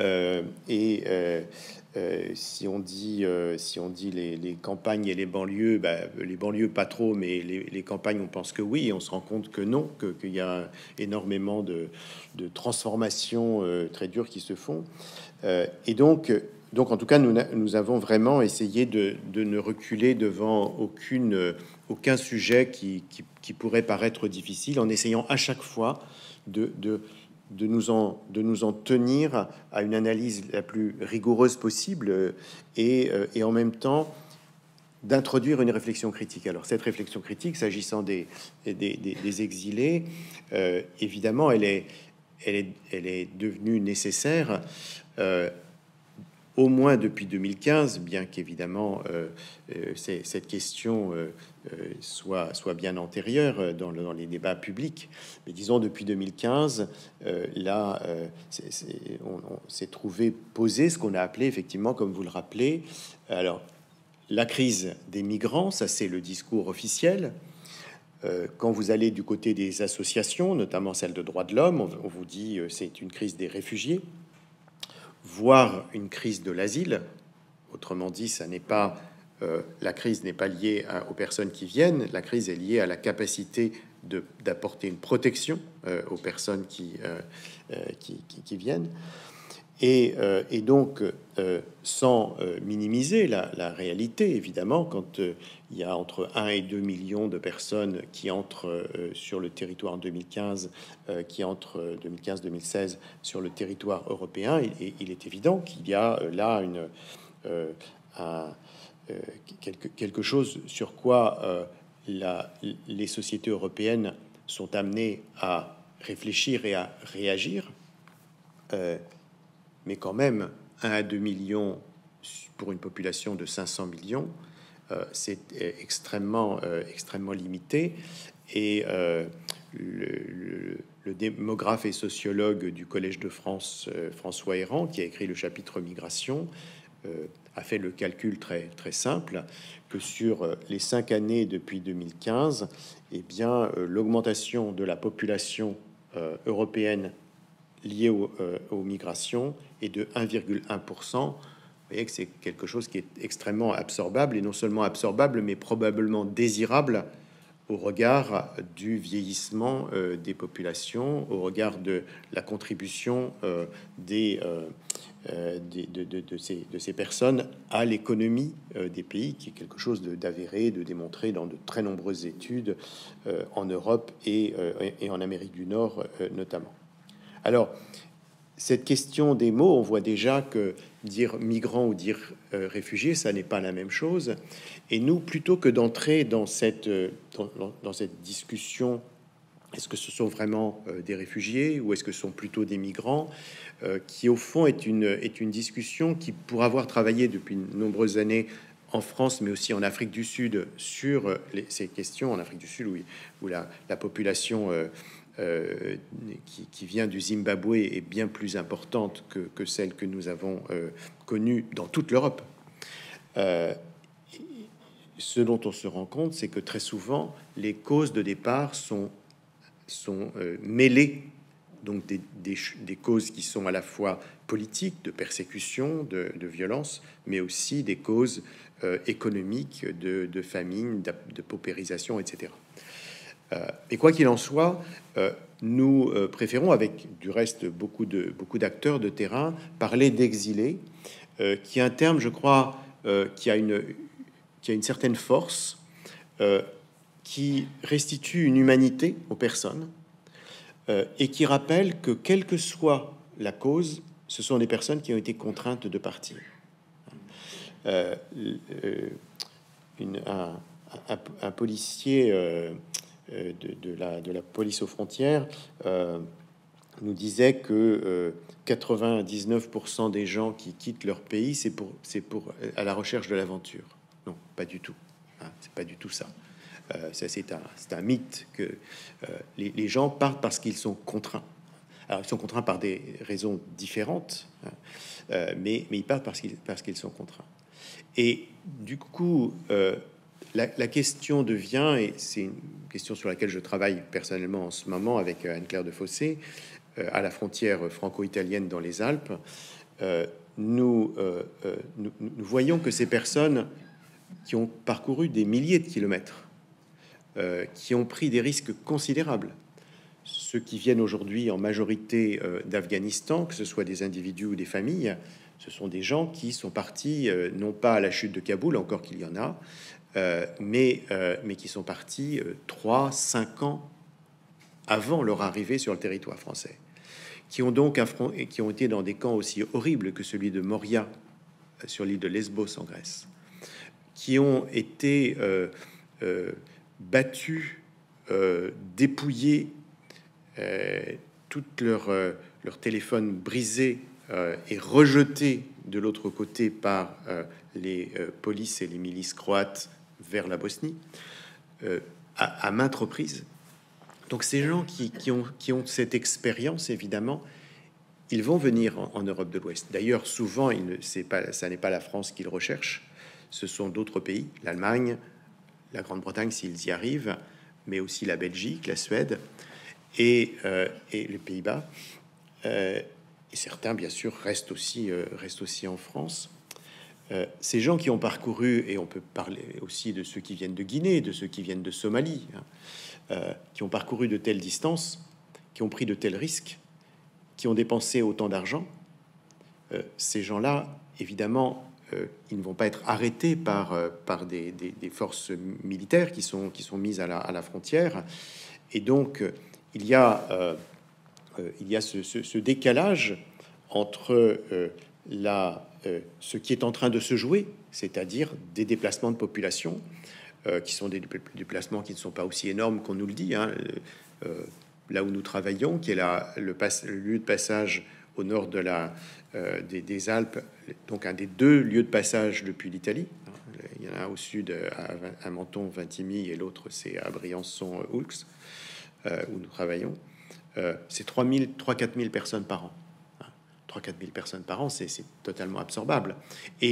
Si on dit les campagnes et les banlieues, les banlieues pas trop, mais les campagnes, on pense que oui, et on se rend compte que non, qu'il y a énormément de transformations très dures qui se font. Et donc, en tout cas, nous avons vraiment essayé de ne reculer devant aucun sujet qui pourrait paraître difficile, en essayant à chaque fois de nous en tenir à une analyse la plus rigoureuse possible et en même temps d'introduire une réflexion critique. Alors cette réflexion critique, s'agissant des exilés, évidemment, elle est devenue nécessaire. Au moins depuis 2015, bien qu'évidemment cette question soit bien antérieure dans les débats publics. Mais disons depuis 2015, on s'est trouvé poser ce qu'on a appelé effectivement, comme vous le rappelez, alors la crise des migrants, ça c'est le discours officiel. Quand vous allez du côté des associations, notamment celle de droits de l'homme, on vous dit c'est une crise des réfugiés, voire une crise de l'asile. Autrement dit, ça n'est pas la crise n'est pas liée aux personnes qui viennent, la crise est liée à la capacité d'apporter une protection aux personnes qui viennent. Et donc, sans minimiser la réalité, évidemment, quand il y a entre 1 et 2 millions de personnes qui entrent sur le territoire en 2015, qui entrent 2015-2016 sur le territoire européen, il est évident qu'il y a là quelque chose sur quoi les sociétés européennes sont amenées à réfléchir et à réagir. Mais quand même, 1 à 2 millions pour une population de 500 millions, c'est extrêmement limité. Et le démographe et sociologue du Collège de France, François Héran, qui a écrit le chapitre Migration, a fait le calcul très simple que sur les 5 années depuis 2015, eh bien, l'augmentation de la population européenne liée aux migrations est de 1,1%. Vous voyez que c'est quelque chose qui est extrêmement absorbable, et non seulement absorbable, mais probablement désirable au regard du vieillissement des populations, au regard de la contribution de ces personnes à l'économie des pays, qui est quelque chose d'avéré, de démontré dans de très nombreuses études en Europe et en Amérique du Nord notamment. Alors, cette question des mots, on voit déjà que dire migrant ou dire réfugié, ça n'est pas la même chose. Et nous, plutôt que d'entrer dans cette discussion, est-ce que ce sont vraiment des réfugiés ou est-ce que ce sont plutôt des migrants, qui au fond est une discussion qui, pour avoir travaillé depuis de nombreuses années en France, mais aussi en Afrique du Sud, sur ces questions, en Afrique du Sud, où la population qui vient du Zimbabwe est bien plus importante que celle que nous avons connue dans toute l'Europe. Ce dont on se rend compte, c'est que très souvent, les causes de départ sont mêlées, donc des causes qui sont à la fois politiques, de persécution, de violence, mais aussi des causes économiques, de famine, de paupérisation, etc. Et quoi qu'il en soit, nous préférons, avec du reste beaucoup d'acteurs de terrain, parler d'exilés, qui est un terme, je crois, qui a une certaine force, qui restitue une humanité aux personnes, et qui rappelle que, quelle que soit la cause, ce sont des personnes qui ont été contraintes de partir. Un policier de la police aux frontières nous disait que 99% des gens qui quittent leur pays, c'est pour à la recherche de l'aventure. Non, pas du tout. C'est pas du tout ça. C'est un mythe que les gens partent parce qu'ils sont contraints. Alors, ils sont contraints par des raisons différentes, mais ils partent parce qu'ils sont contraints. Et du coup, la question devient, et c'est une question sur laquelle je travaille personnellement en ce moment avec Anne-Claire de Fossé, à la frontière franco-italienne dans les Alpes, nous voyons que ces personnes qui ont parcouru des milliers de kilomètres, qui ont pris des risques considérables, ceux qui viennent aujourd'hui en majorité d'Afghanistan, que ce soit des individus ou des familles, ce sont des gens qui sont partis, non pas à la chute de Kaboul, encore qu'il y en a, mais qui sont partis 3-5 ans avant leur arrivée sur le territoire français, qui ont donc qui ont été dans des camps aussi horribles que celui de Moria sur l'île de Lesbos en Grèce, qui ont été battus, dépouillés, toutes leurs téléphones brisés et rejetés de l'autre côté par les polices et les milices croates vers la Bosnie, à maintes reprises. Donc ces gens qui ont cette expérience, évidemment, ils vont venir en Europe de l'Ouest. D'ailleurs, souvent, ça n'est pas la France qu'ils recherchent, ce sont d'autres pays, l'Allemagne, la Grande-Bretagne s'ils y arrivent, mais aussi la Belgique, la Suède et les Pays-Bas. Et certains, bien sûr, restent aussi en France. Ces gens qui ont parcouru, et on peut parler aussi de ceux qui viennent de Guinée, de ceux qui viennent de Somalie, qui ont parcouru de telles distances, qui ont pris de tels risques, qui ont dépensé autant d'argent, ces gens-là, évidemment, ils ne vont pas être arrêtés par des forces militaires qui sont mises à la frontière. Et donc, il y a ce décalage entre ce qui est en train de se jouer, c'est-à-dire des déplacements de population, qui sont des déplacements qui ne sont pas aussi énormes qu'on nous le dit. Là où nous travaillons, qui est le lieu de passage au nord des Alpes, donc un des 2 lieux de passage depuis l'Italie. Il y en a un au sud à Menton, Vintimille, et l'autre c'est à Briançon-Oulx, où nous travaillons. C'est 3-4 000 personnes par an. 3-4 000 personnes par an, c'est totalement absorbable. Et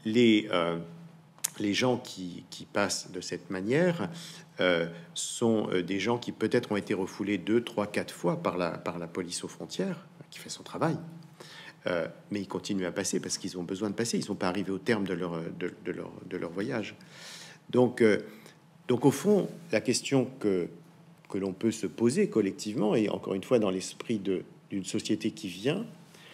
les gens qui passent de cette manière sont des gens qui peut-être ont été refoulés 2, 3, 4 fois par la police aux frontières, qui fait son travail. Mais ils continuent à passer parce qu'ils ont besoin de passer. Ils ne sont pas arrivés au terme de leur voyage. Donc, au fond, la question que l'on peut se poser collectivement, et encore une fois dans l'esprit d'une société qui vient,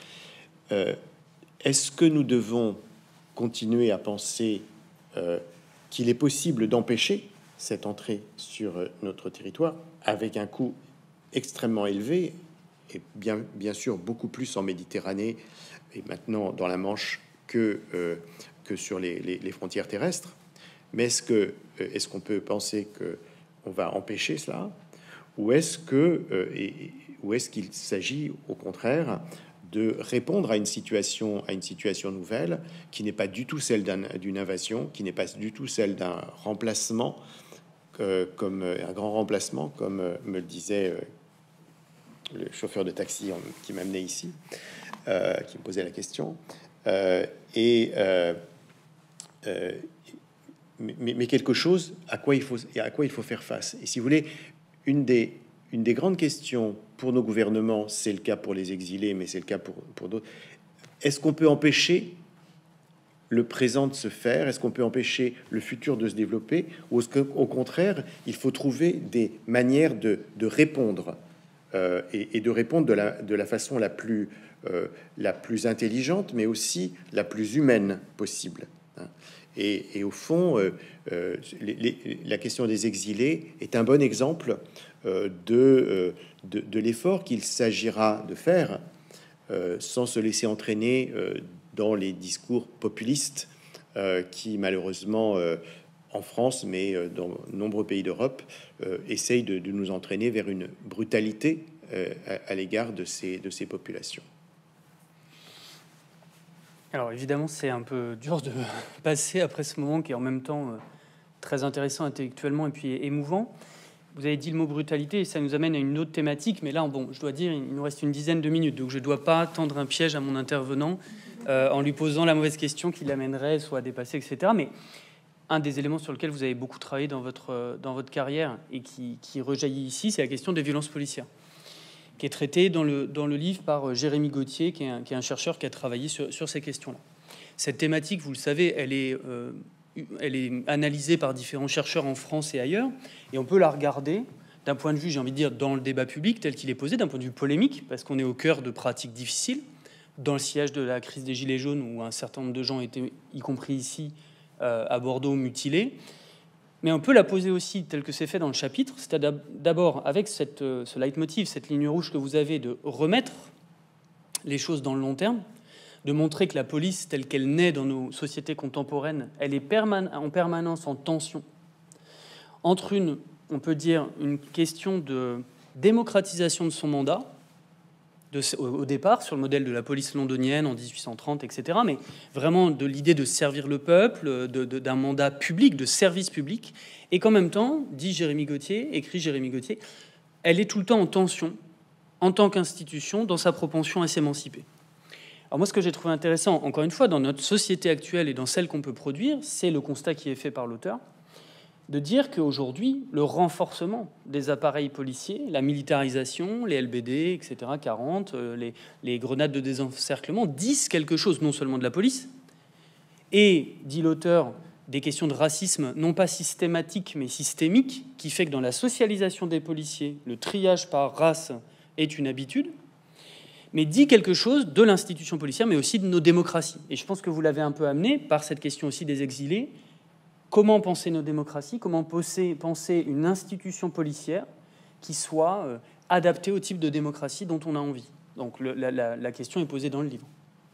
est-ce que nous devons continuer à penser qu'il est possible d'empêcher cette entrée sur notre territoire avec un coût extrêmement élevé, et bien sûr beaucoup plus en Méditerranée et maintenant dans la Manche que sur les frontières terrestres. Mais est-ce qu'on peut penser qu'on va empêcher cela, ou est-ce qu'il s'agit au contraire de répondre à une situation nouvelle qui n'est pas du tout celle d'une invasion, qui n'est pas du tout celle d'un remplacement, comme un grand remplacement, comme me le disait le chauffeur de taxi qui m'amenait ici, qui me posait la question, mais quelque chose à quoi il faut faire face. Et si vous voulez, une des grandes questions pour nos gouvernements, c'est le cas pour les exilés, mais c'est le cas pour d'autres. Est-ce qu'on peut empêcher le présent de se faire? Est-ce qu'on peut empêcher le futur de se développer? Ou est-ce qu'au contraire, il faut trouver des manières de répondre et de répondre de la façon la plus intelligente, mais aussi la plus humaine possible, hein? Et au fond, la question des exilés est un bon exemple de l'effort qu'il s'agira de faire sans se laisser entraîner dans les discours populistes qui, malheureusement, en France, mais dans de nombreux pays d'Europe, essayent de nous entraîner vers une brutalité à l'égard de ces populations. Alors évidemment, c'est un peu dur de passer après ce moment qui est en même temps très intéressant intellectuellement et puis émouvant. Vous avez dit le mot brutalité et ça nous amène à une autre thématique, mais là, bon, je dois dire, il nous reste une dizaine de minutes, donc je ne dois pas tendre un piège à mon intervenant en lui posant la mauvaise question qui l'amènerait soit à dépasser, etc. Mais un des éléments sur lequel vous avez beaucoup travaillé dans votre carrière et qui rejaillit ici, c'est la question des violences policières, qui est traité dans le livre par Jérémy Gauthier, qui est un chercheur qui a travaillé sur ces questions-là. Cette thématique, vous le savez, elle est analysée par différents chercheurs en France et ailleurs, et on peut la regarder d'un point de vue, j'ai envie de dire, dans le débat public tel qu'il est posé, d'un point de vue polémique, parce qu'on est au cœur de pratiques difficiles, dans le sillage de la crise des Gilets jaunes, où un certain nombre de gens étaient, y compris ici, à Bordeaux, mutilés. Mais on peut la poser aussi tel que c'est fait dans le chapitre, c'est-à-dire d'abord avec ce leitmotiv, cette ligne rouge que vous avez de remettre les choses dans le long terme, de montrer que la police telle qu'elle naît dans nos sociétés contemporaines, elle est en permanence en tension entre on peut dire, une question de démocratisation de son mandat, au départ, sur le modèle de la police londonienne en 1830, etc., mais vraiment de l'idée de servir le peuple, d'un mandat public, de service public, et qu'en même temps, écrit Jérémy Gauthier, elle est tout le temps en tension, en tant qu'institution, dans sa propension à s'émanciper. Alors moi, ce que j'ai trouvé intéressant, encore une fois, dans notre société actuelle et dans celle qu'on peut produire, c'est le constat qui est fait par l'auteur, de dire qu'aujourd'hui, le renforcement des appareils policiers, la militarisation, les LBD, etc., 40, les grenades de désencerclement, disent quelque chose non seulement de la police, et, dit l'auteur, des questions de racisme, non pas systématique, mais systémique, qui fait que dans la socialisation des policiers, le triage par race est une habitude, mais dit quelque chose de l'institution policière, mais aussi de nos démocraties. Et je pense que vous l'avez un peu amené par cette question aussi des exilés. Comment penser nos démocraties? Comment penser une institution policière qui soit adaptée au type de démocratie dont on a envie? Donc la question est posée dans le livre.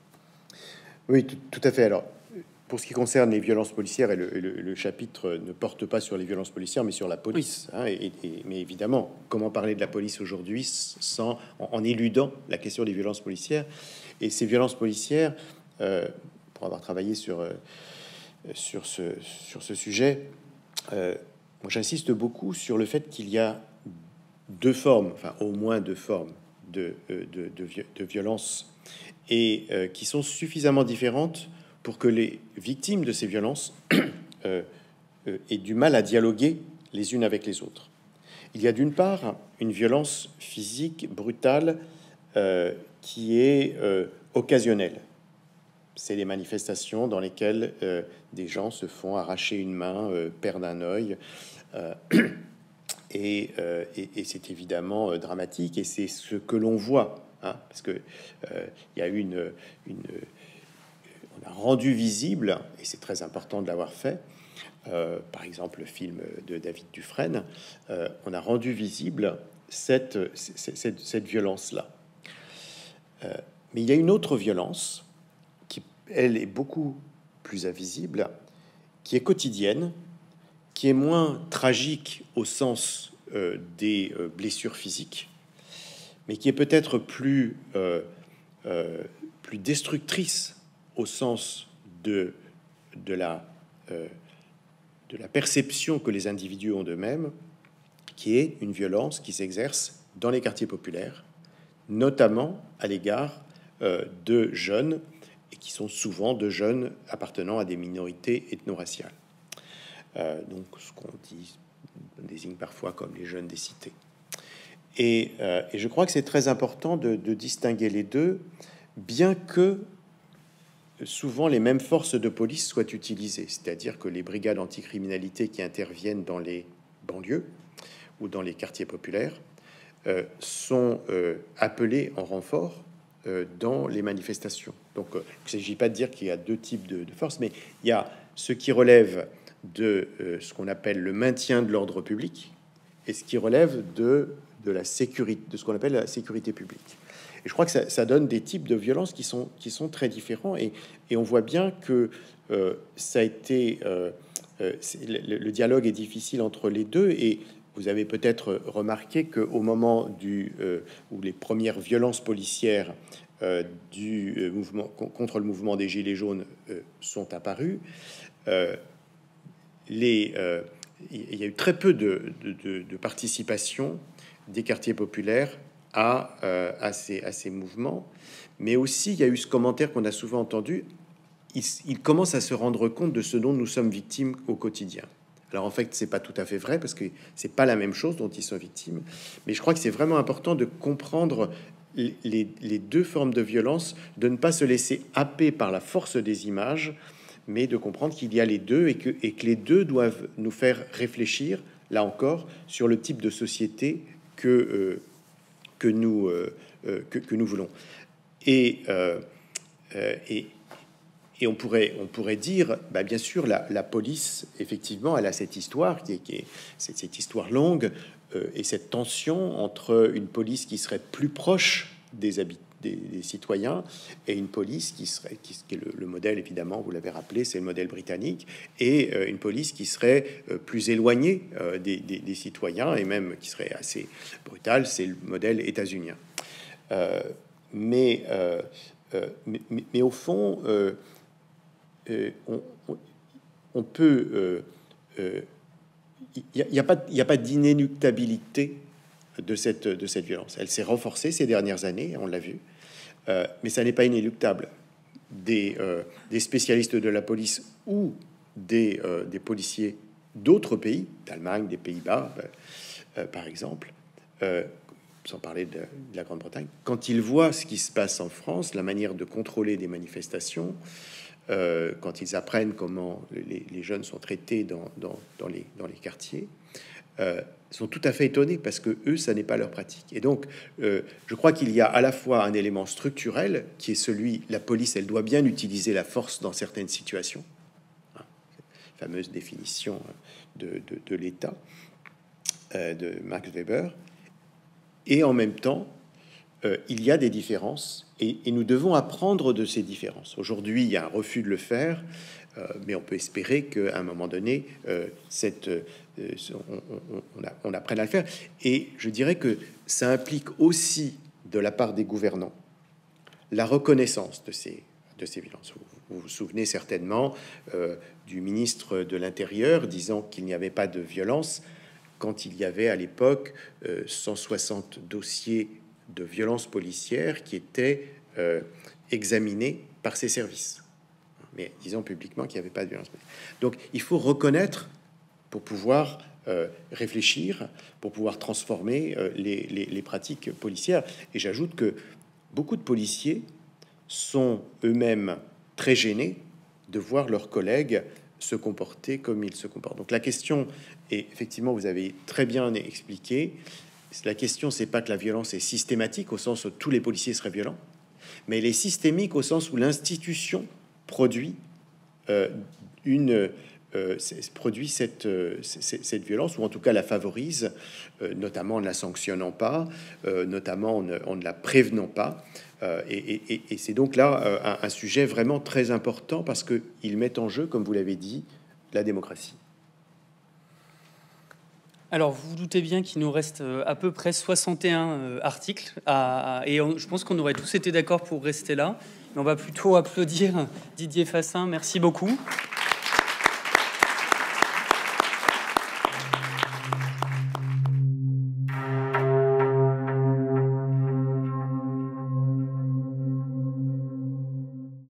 Oui, tout à fait. Alors, pour ce qui concerne les violences policières, et le chapitre ne porte pas sur les violences policières, mais sur la police. Oui. Hein, mais évidemment, comment parler de la police aujourd'hui en éludant la question des violences policières? Et ces violences policières, pour avoir travaillé sur ce sujet, moi j'insiste beaucoup sur le fait qu'il y a deux formes, enfin au moins deux formes de violence, et qui sont suffisamment différentes pour que les victimes de ces violences aient du mal à dialoguer les unes avec les autres. Il y a d'une part une violence physique brutale qui est occasionnelle. C'est les manifestations dans lesquelles des gens se font arracher une main, perdent un œil, et c'est évidemment dramatique, et c'est ce que l'on voit, hein, parce que il y a eu on a rendu visible, et c'est très important de l'avoir fait. Par exemple, le film de David Dufresne, on a rendu visible cette violence-là. Mais il y a une autre violence qui, elle, est beaucoup plus invisible, qui est quotidienne, qui est moins tragique au sens des blessures physiques, mais qui est peut-être plus destructrice au sens de la perception que les individus ont d'eux-mêmes, qui est une violence qui s'exerce dans les quartiers populaires, notamment à l'égard de jeunes, et qui sont souvent de jeunes appartenant à des minorités ethno-raciales. Donc ce qu'on désigne parfois comme les jeunes des cités. Et je crois que c'est très important de distinguer les deux, bien que souvent les mêmes forces de police soient utilisées, c'est-à-dire que les brigades anticriminalité qui interviennent dans les banlieues ou dans les quartiers populaires sont appelées en renfort dans les manifestations. Donc il ne s'agit pas de dire qu'il y a deux types de forces, mais il y a ce qui relève de ce qu'on appelle le maintien de l'ordre public et ce qui relève de la sécurité, de ce qu'on appelle la sécurité publique. Et je crois que ça donne des types de violences qui sont très différents, et on voit bien que ça a été le dialogue est difficile entre les deux. Et vous avez peut-être remarqué qu'au moment où les premières violences policières du mouvement contre le mouvement des Gilets jaunes sont apparues, il y a eu très peu de participation des quartiers populaires à ces mouvements, mais aussi il y a eu ce commentaire qu'on a souvent entendu: ils commencent à se rendre compte de ce dont nous sommes victimes au quotidien. Alors en fait, c'est pas tout à fait vrai, parce que c'est pas la même chose dont ils sont victimes, mais je crois que c'est vraiment important de comprendre les deux formes de violence, de ne pas se laisser happer par la force des images, mais de comprendre qu'il y a les deux, et que les deux doivent nous faire réfléchir, là encore, sur le type de société que nous voulons. Et on pourrait dire, bah, bien sûr, la police, effectivement, elle a cette histoire qui est cette histoire longue, et cette tension entre une police qui serait plus proche des citoyens, et une police qui est le modèle, évidemment, vous l'avez rappelé, c'est le modèle britannique, et une police qui serait plus éloignée des citoyens, et même qui serait assez brutale, c'est le modèle états-unien. Mais au fond, on peut... Il n'y a pas d'inéluctabilité de cette violence. Elle s'est renforcée ces dernières années, on l'a vu, mais ça n'est pas inéluctable. Des spécialistes de la police ou des policiers d'autres pays, d'Allemagne, des Pays-Bas, par exemple, sans parler de la Grande-Bretagne, quand ils voient ce qui se passe en France, la manière de contrôler des manifestations, quand ils apprennent comment les jeunes sont traités dans les quartiers, sont tout à fait étonnés, parce que eux, ça n'est pas leur pratique. Et donc, je crois qu'il y a à la fois un élément structurel qui est celui, la police, elle doit bien utiliser la force dans certaines situations, hein, fameuse définition de l'État de Max Weber, et en même temps, il y a des différences, et nous devons apprendre de ces différences. Aujourd'hui, il y a un refus de le faire, mais on peut espérer qu'à un moment donné, on apprenne à le faire. Et je dirais que ça implique aussi, de la part des gouvernants, la reconnaissance de ces violences. Vous vous souvenez certainement du ministre de l'Intérieur disant qu'il n'y avait pas de violence, quand il y avait à l'époque 160 dossiers de violences policières qui étaient examinés par ses services. mais disons publiquement qu'il n'y avait pas de violence policière. Donc il faut reconnaître pour pouvoir réfléchir, pour pouvoir transformer les pratiques policières. Et j'ajoute que beaucoup de policiers sont eux-mêmes très gênés de voir leurs collègues se comporter comme ils se comportent. Donc la question est, effectivement, vous avez très bien expliqué, la question, c'est pas que la violence est systématique au sens où tous les policiers seraient violents, mais elle est systémique au sens où l'institution produit cette violence, ou en tout cas la favorise, notamment en ne la sanctionnant pas, notamment en ne la prévenant pas. Et c'est donc là un sujet vraiment très important parce qu'il met en jeu, comme vous l'avez dit, la démocratie. Alors, vous vous doutez bien qu'il nous reste à peu près 61 articles, je pense qu'on aurait tous été d'accord pour rester là. Mais on va plutôt applaudir Didier Fassin. Merci beaucoup.